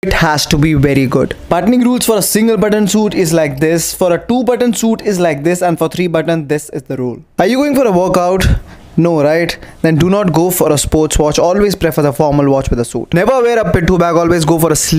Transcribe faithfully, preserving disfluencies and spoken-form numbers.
it has to be very good. Buttoning rules for a single button suit is like this, for a two button suit is like this, and for three button this is the rule. Are you going for a workout? No, right? Then do not go for a sports watch. Always prefer the formal watch with a suit. Never wear a pittu bag, always go for a sleeve